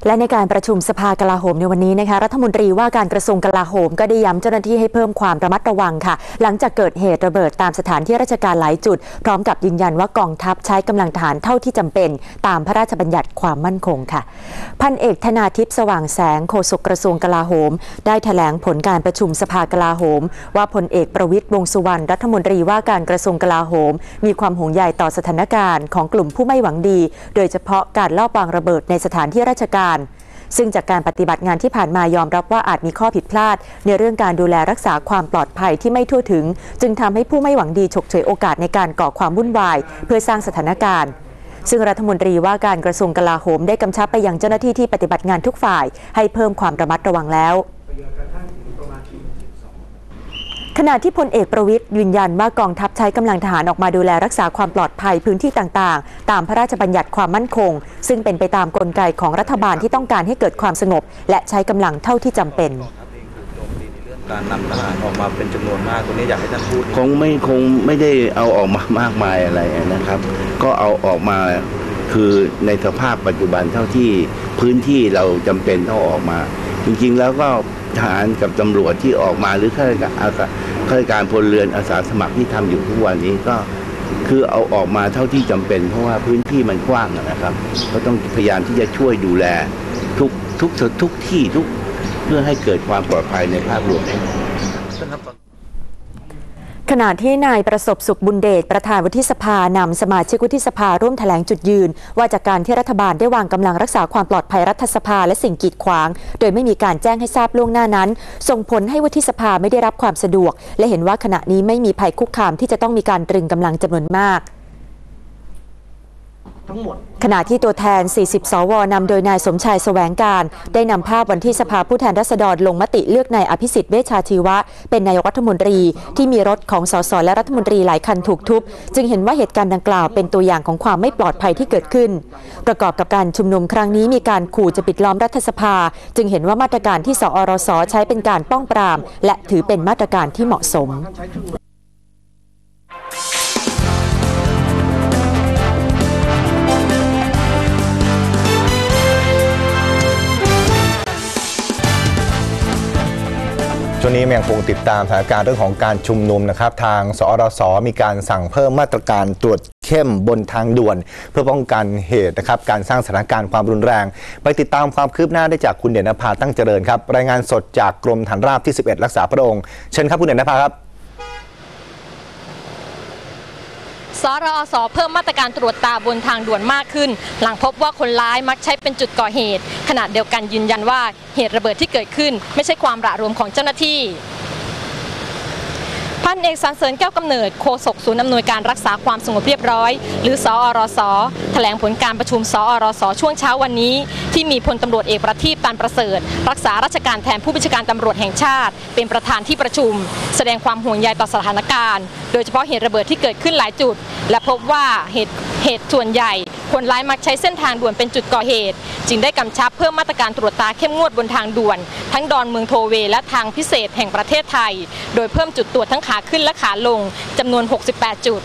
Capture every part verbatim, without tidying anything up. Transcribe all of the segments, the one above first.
และในการประชุมสภากลาโหมในวันนี้นะคะรัฐมนตรีว่าการกระทรวงกลาโหมก็ได้ย้ำเจ้าหน้าที่ให้เพิ่มความระมัดระวังค่ะหลังจากเกิดเหตุระเบิดตามสถานที่ราชการหลายจุดพร้อมกับยืนยันว่ากองทัพใช้กำลังทหารเท่าที่จำเป็นตามพระราชบัญญัติความมั่นคงค่ะพันเอกธนาทิพย์สว่างแสงโฆษกกระทรวงกลาโหมได้แถลงผลการประชุมสภากลาโหมว่าพลเอกประวิตรวงษ์สุวรรณรัฐมนตรีว่าการกระทรวงกลาโหมมีความห่วงใยต่อสถานการณ์ของกลุ่มผู้ไม่หวังดีโดยเฉพาะการลอบวางระเบิดในสถานที่ราชการซึ่งจากการปฏิบัติงานที่ผ่านมายอมรับว่าอาจมีข้อผิดพลาดในเรื่องการดูแลรักษาความปลอดภัยที่ไม่ทั่วถึงจึงทำให้ผู้ไม่หวังดีฉกฉวยโอกาสในการก่อความวุ่นวายเพื่อสร้างสถานการณ์ซึ่งรัฐมนตรีว่าการกระทรวงกลาโหมได้กำชับไปยังเจ้าหน้าที่ที่ปฏิบัติงานทุกฝ่ายให้เพิ่มความระมัดระวังแล้วขณะที่พลเอกประวิตรยืนยันว่ากองทัพใช้กำลังทหารออกมาดูแลรักษาความปลอดภัยพื้นที่ต่างๆตามพระราชบัญญัติความมั่นคงซึ่งเป็นไปตามกลไกของรัฐบาลที่ต้องการให้เกิดความสงบและใช้กำลังเท่าที่จำเป็นการนำทหารออกมาเป็นจำนวนมากตรงนี้อยากให้ท่านพูดคงไม่คงไม่ได้เอาออกมามากมายอะไรนะครับก็เอาออกมาคือในสภาพปัจจุบันเท่าที่พื้นที่เราจำเป็นต้องออกมาจริงๆแล้วก็ทหารกับตำรวจที่ออกมาหรือข้าราชการข้าราชการพลเรือนอาสาสมัครที่ทำอยู่ทุกวันนี้ก็คือเอาออกมาเท่าที่จำเป็นเพราะว่าพื้นที่มันกว้างนะครับก็ต้องพยายามที่จะช่วยดูแลทุกทุกทุกที่ทุกเพื่อให้เกิดความปลอดภัยในภาพรวมขณะที่นายประสบสุขบุญเดชประธานวุฒิสภานำสมาชิกวุฒิสภาร่วมแถลงจุดยืนว่าจากการที่รัฐบาลได้วางกำลังรักษาความปลอดภัยรัฐสภาและสิ่งกีดขวางโดยไม่มีการแจ้งให้ทราบล่วงหน้านั้นส่งผลให้วุฒิสภาไม่ได้รับความสะดวกและเห็นว่าขณะนี้ไม่มีภัยคุกคามที่จะต้องมีการตรึงกำลังจำนวนมากขณะที่ตัวแทนสี่สิบสวนำโดยนายสมชายแสวงการได้นำภาพวันที่สภาผู้แทนราษฎรลงมติเลือกนายอภิสิทธิ์เวชชาชีวะเป็นนายกรัฐมนตรีที่มีรถของสสและรัฐมนตรีหลายคันถูกทุบจึงเห็นว่าเหตุการณ์ดังกล่าวเป็นตัวอย่างของความไม่ปลอดภัยที่เกิดขึ้นประกอบกับการชุมนุมครั้งนี้มีการขู่จะปิดล้อมรัฐสภาจึงเห็นว่ามาตรการที่สอรสใช้เป็นการป้องปรามและถือเป็นมาตรการที่เหมาะสมช่วงนี้ยังคงติดตามสถานการณ์เรื่องของการชุมนุมนะครับทางสอรสมีการสั่งเพิ่มมาตรการตรวจเข้มบนทางด่วนเพื่อป้องกันเหตุนะครับการสร้างสถานการณ์ความรุนแรงไปติดตามความคืบหน้าได้จากคุณเด่นนภาตั้งเจริญครับรายงานสดจากกรมฐานราบที่สิบเอ็ดรักษาพระองค์เชิญครับคุณเด่นนภาครับสรอสเพิ่มมาตรการตรวจตาบนทางด่วนมากขึ้นหลังพบว่าคนร้ายมักใช้เป็นจุดก่อเหตุขณะเดียวกันยืนยันว่าเหตุระเบิดที่เกิดขึ้นไม่ใช่ความระรมของเจ้าหน้าที่พันเอกสรรเสริญแก้วกำเนิดโฆษกศูนย์อำนวยการรักษาความสงบเรียบร้อยหรือสอรสแถลงผลการประชุมสอรสช่วงเช้าวันนี้ที่มีพลตำรวจเอกประทีป ตันประเสริฐรักษาราชการแทนผู้บัญชาการตำรวจแห่งชาติเป็นประธานที่ประชุมแสดงความห่วงใยต่อสถานการณ์โดยเฉพาะเหตุระเบิดที่เกิดขึ้นหลายจุดและพบว่าเหตุเหตุส่วนใหญ่คนร้ายมักใช้เส้นทางด่วนเป็นจุดก่อเหตุจึงได้กำชับเพิ่มมาตรการตรวจตาเข้มงวดบนทางด่วนทั้งดอนเมืองโทเวและทางพิเศษแห่งประเทศไทยโดยเพิ่มจุดตรวจทั้งขาขึ้นและขาลงจำนวนหกสิบแปดจุด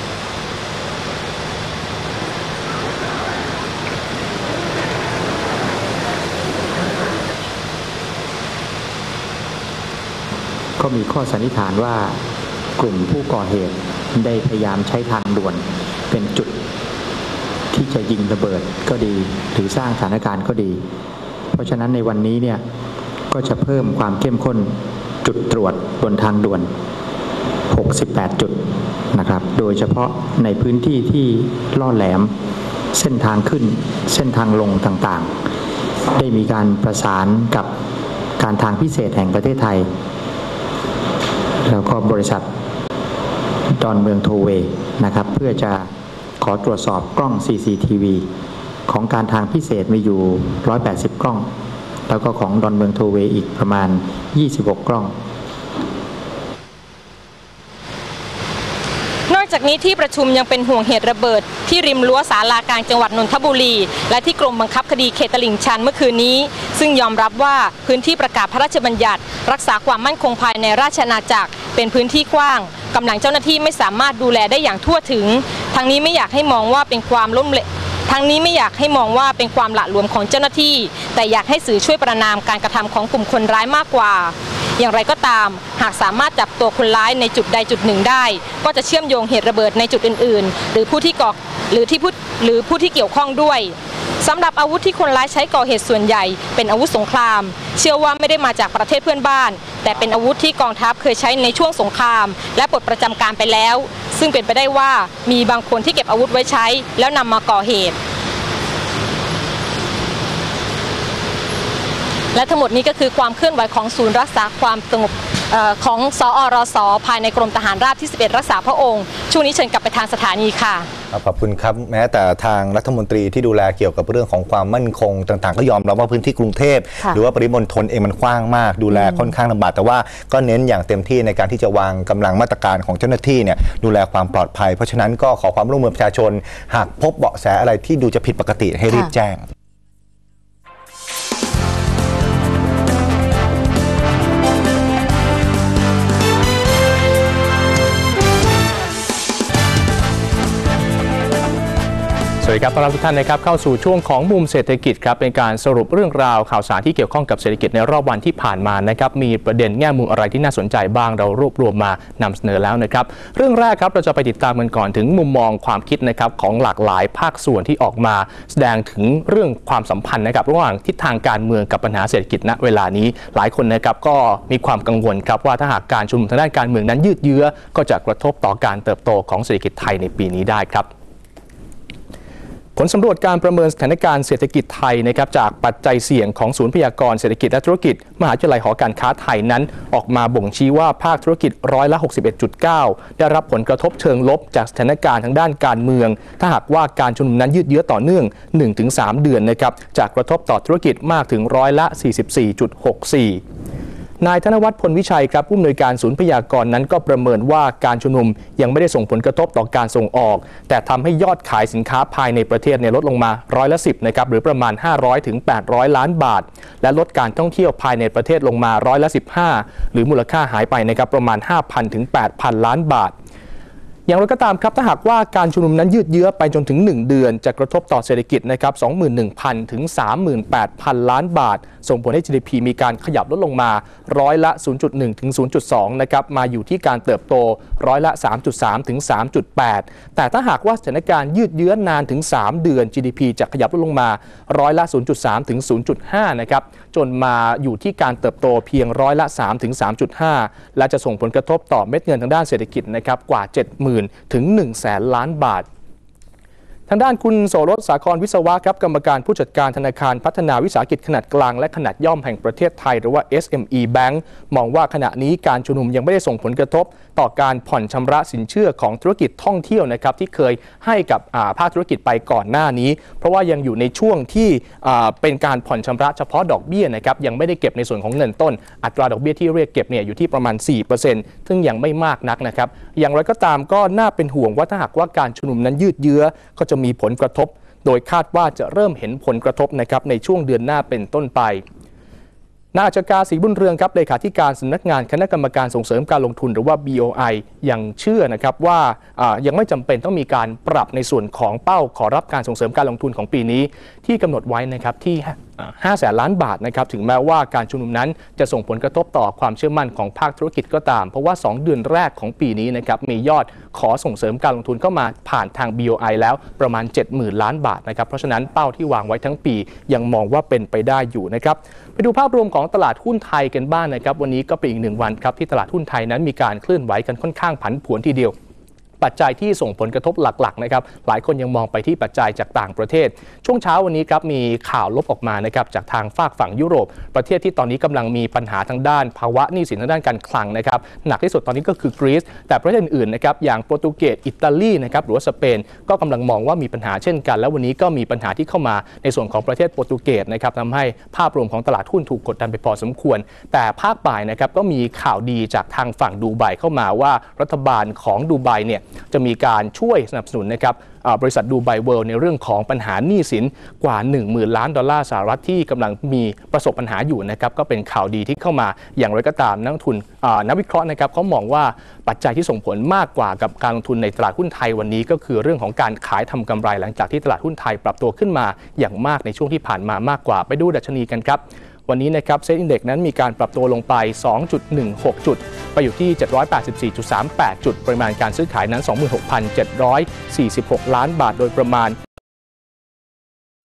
ก็มีข้อสันนิษฐานว่ากลุ่มผู้ก่อเหตุได้พยายามใช้ทางด่วนเป็นจุดที่จะยิงระเบิดก็ดีหรือสร้างสถานการณ์ก็ดีเพราะฉะนั้นในวันนี้เนี่ยก็จะเพิ่มความเข้มข้นจุดตรวจบนทางด่วนหกสิบแปดจุดนะครับโดยเฉพาะในพื้นที่ที่ล่อแหลมเส้นทางขึ้นเส้นทางลงต่างๆได้มีการประสานกับการทางพิเศษแห่งประเทศไทยแล้วก็บริษัทดอนเมืองโทเวนะครับเพื่อจะขอตรวจสอบกล้อง ซี ซี ที วี ของการทางพิเศษมีอยู่หนึ่งร้อยแปดสิบกล้องแล้วก็ของดอนเมืองโทเวอีกประมาณยี่สิบหกกล้องนอกจากนี้ที่ประชุมยังเป็นห่วงเหตุระเบิดที่ริมรั้วศาลากลางจังหวัดนนทบุรีและที่กรมบังคับคดีเขตตลิ่งชันเมื่อคืนนี้ซึ่งยอมรับว่าพื้นที่ประกาศพระราชบัญญัติรักษาความมั่นคงภายในราชอาณาจักรเป็นพื้นที่กว้างกำลังเจ้าหน้าที่ไม่สามารถดูแลได้อย่างทั่วถึงทั้งนี้ไม่อยากให้มองว่าเป็นความล้มเหลวทั้งนี้ไม่อยากให้มองว่าเป็นความหละหลวมของเจ้าหน้าที่แต่อยากให้สื่อช่วยประณามการกระทำของกลุ่มคนร้ายมากกว่าอย่างไรก็ตามหากสามารถจับตัวคนร้ายในจุดใดจุดหนึ่งได้ก็จะเชื่อมโยงเหตุระเบิดในจุดอื่นๆหรือผู้ที่ก่อหรือที่ผู้หรือผู้ที่เกี่ยวข้องด้วยสำหรับอาวุธที่คนร้ายใช้ก่อเหตุส่วนใหญ่เป็นอาวุธสงครามเชื่อว่าไม่ได้มาจากประเทศเพื่อนบ้านแต่เป็นอาวุธที่กองทัพเคยใช้ในช่วงสงครามและปลดประจำการไปแล้วซึ่งเป็นไปได้ว่ามีบางคนที่เก็บอาวุธไว้ใช้แล้วนำมาก่อเหตุและทั้งหมดนี้ก็คือความเคลื่อนไหวของศูนย์รักษาความสงบของสอรสภายในกรมทหารราบที่สิบเอ็ดรักษาพระองค์ช่วงนี้เชิญกลับไปทางสถานีค่ะขอบคุณครับแม้แต่ทางรัฐมนตรีที่ดูแลเกี่ยวกับเรื่องของความมั่นคงต่างๆก็ยอมรับว่าพื้นที่กรุงเทพหรือว่าปริมณฑลเองมันกว้างมากดูแลค่อนข้างลำบากแต่ว่าก็เน้นอย่างเต็มที่ในการที่จะวางกำลังมาตรการของเจ้าหน้าที่เนี่ยดูแลความปลอดภัยเพราะฉะนั้นก็ขอความร่วมมือประชาชนหากพบเบาะแสอะไรที่ดูจะผิดปกติให้รีบแจ้งสวัสดีครับต้อนรับทุกท่านนะครับเข้าสู่ช่วงของมุมเศรษฐกิจครับเป็นการสรุปเรื่องราวข่าวสารที่เกี่ยวข้องกับเศรษฐกิจในรอบวันที่ผ่านมานะครับมีประเด็นแง่มุมอะไรที่น่าสนใจบ้างเรารวบรวมมานำเสนอแล้วนะครับเรื่องแรกครับเราจะไปติดตามกันก่อนถึงมุมมองความคิดนะครับของหลากหลายภาคส่วนที่ออกมาแสดงถึงเรื่องความสัมพันธ์นะครับระหว่างทิศทางการเมืองกับปัญหาเศรษฐกิจณเวลานี้หลายคนนะครับก็มีความกังวลครับว่าถ้าหากการชุมนุมทางด้านการเมืองนั้นยืดเยื้อก็จะกระทบต่อการเติบโตของเศรษฐกิจไทยในปีนี้ได้ครับผลสำรวจการประเมินสถานการณ์เศรษฐกิจไทยนะครับจากปัจจัยเสี่ยงของศูนย์พยากรณ์เศรษฐกิจและธุรกิจมหาวิทยาลัยหอการค้าไทยนั้นออกมาบ่งชี้ว่าภาคธุรกิจร้อยละ หกสิบเอ็ดจุดเก้า ได้รับผลกระทบเชิงลบจากสถานการณ์ทางด้านการเมืองถ้าหากว่าการชุมนุมนั้นยืดเยื้อต่อเนื่อง หนึ่งถึงสาม เดือนนะครับจากกระทบต่อธุรกิจมากถึงร้อยละ สี่สิบสี่จุดหกสี่นายธนวัฒน์พลวิชัยครับผู้อำนวยการศูนย์พยากรณ์นั้นก็ประเมินว่าการชุมนุมยังไม่ได้ส่งผลกระทบต่อการส่งออกแต่ทำให้ยอดขายสินค้าภายในประเทศเนี่ยลดลงมาร้อยละสิบนะครับหรือประมาณห้าร้อยถึงแปดร้อยล้านบาทและลดการท่องเที่ยวภายในประเทศลงมาร้อยละสิบห้าหรือมูลค่าหายไปนะครับประมาณ ห้าพันถึงแปดพันล้านบาทอย่างไรก็ตามครับถ้าหากว่าการชุมนุมนั้นยืดเยื้อไปจนถึงหนึ่งเดือนจะกระทบต่อเศรษฐกิจนะครับ สองหมื่นหนึ่งพัน ถึง สามหมื่นแปดพัน ล้านบาทส่งผลให้ จี ดี พี มีการขยับลดลงมาร้อยละ ศูนย์จุดหนึ่ง ถึง ศูนย์จุดสอง นะครับมาอยู่ที่การเติบโตร้อยละ สามจุดสาม ถึง สามจุดแปด แต่ถ้าหากว่าสถานการณ์ยืดเยื้อนานถึงสามเดือน จี ดี พี จะขยับลดลงมาร้อยละ ศูนย์จุดสาม ถึง ศูนย์จุดห้า นะครับจนมาอยู่ที่การเติบโตเพียงร้อยละ สาม ถึง สามจุดห้า และจะส่งผลกระทบต่อเม็ดเงินทางด้านเศรษฐกิจนะครับกว่า เจ็ดหมื่น ถึง หนึ่งแสน ล้านบาททางด้านคุณโสรสสาครวิศวะครับกรรมการผู้จัดการธนาคารพัฒนาวิสาหกิจขนาดกลางและขนาดย่อมแห่งประเทศไทยหรือว่า เอส เอ็ม อี Bank มองว่าขณะนี้การชุมนุมยังไม่ได้ส่งผลกระทบต่อการผ่อนชำระสินเชื่อของธุรกิจท่องเที่ยวนะครับที่เคยให้กับภาคธุรกิจไปก่อนหน้านี้เพราะว่ายังอยู่ในช่วงที่เป็นการผ่อนชำระเฉพาะดอกเบี้ยนะครับยังไม่ได้เก็บในส่วนของเงินต้นอัตราดอกเบี้ยที่เรียกเก็บเนี่ยอยู่ที่ประมาณ สี่เปอร์เซ็นต์ ซึ่งยังไม่มากนักนะครับอย่างไรก็ตามก็น่าเป็นห่วงว่าถ้าหากว่าการชุมนุมนั้นยืดเยื้อก็จะมีผลกระทบโดยคาดว่าจะเริ่มเห็นผลกระทบนะครับในช่วงเดือนหน้าเป็นต้นไปนายอัจฉริยะ ศรีบุญเรืองครับเลขาธิการสำนักงานคณะกรรมการส่งเสริมการลงทุนหรือว่า บี โอ ไอ ยังเชื่อนะครับว่ายังไม่จำเป็นต้องมีการปรับในส่วนของเป้าขอรับการส่งเสริมการลงทุนของปีนี้ที่กำหนดไว้นะครับที่ห้าแสนล้านบาทนะครับถึงแม้ว่าการชุมนุมนั้นจะส่งผลกระทบต่อความเชื่อมั่นของภาคธุรกิจก็ตามเพราะว่าสองเดือนแรกของปีนี้นะครับมียอดขอส่งเสริมการลงทุนเข้ามาผ่านทาง บี โอ ไอ แล้วประมาณ เจ็ดหมื่น ล้านบาทนะครับเพราะฉะนั้นเป้าที่วางไว้ทั้งปียังมองว่าเป็นไปได้อยู่นะครับไปดูภาพรวมของตลาดหุ้นไทยกันบ้าง นะครับวันนี้ก็เป็นอีกหนึ่งวันครับที่ตลาดหุ้นไทยนั้นมีการเคลื่อนไหวกันค่อนข้างผันผวนทีเดียวปัจจัยที่ส่งผลกระทบหลักๆนะครับหลายคนยังมองไปที่ปัจจัยจากต่างประเทศช่วงเช้าวันนี้ครับมีข่าวลบออกมานะครับจากทางฝากฝั่งยุโรปประเทศที่ตอนนี้กำลังมีปัญหาทางด้านภาวะหนี้สินทางด้านการคลังนะครับหนักที่สุดตอนนี้ก็คือกรีซแต่ประเทศอื่นๆนะครับอย่างโปรตุเกสอิตาลีนะครับหรือว่าสเปนก็กำลังมองว่ามีปัญหาเช่นกันแล้ววันนี้ก็มีปัญหาที่เข้ามาในส่วนของประเทศโปรตุเกสนะครับทำให้ภาพรวมของตลาดหุ้นถูกกดดันไปพอสมควรแต่ภาคบ่ายนะครับก็มีข่าวดีจากทางฝั่งดูไบเข้ามาว่ารัฐบาลของดูไบเนี่ยจะมีการช่วยสนับสนุนนะครับบริษัทดูไบเวิลด์ในเรื่องของปัญหาหนี้สินกว่า หนึ่งหมื่น ล้านดอลลาร์สหรัฐที่กำลังมีประสบปัญหาอยู่นะครับก็เป็นข่าวดีที่เข้ามาอย่างไรก็ตามนักลงทุนนักวิเคราะห์นะครับเขามองว่าปัจจัยที่ส่งผลมากกว่ากับการลงทุนในตลาดหุ้นไทยวันนี้ก็คือเรื่องของการขายทำกำไรหลังจากที่ตลาดหุ้นไทยปรับตัวขึ้นมาอย่างมากในช่วงที่ผ่านมามากกว่าไปดูดัชนีกันครับวันนี้นะครับเซ็ตอินเด็กซ์นั้นมีการปรับตัวลงไป สองจุดหนึ่งหก จุดไปอยู่ที่ เจ็ดร้อยแปดสิบสี่จุดสามแปด จุดปริมาณการซื้อขายนั้น สองหมื่นหกพันเจ็ดร้อยสี่สิบหก ล้านบาทโดยประมาณ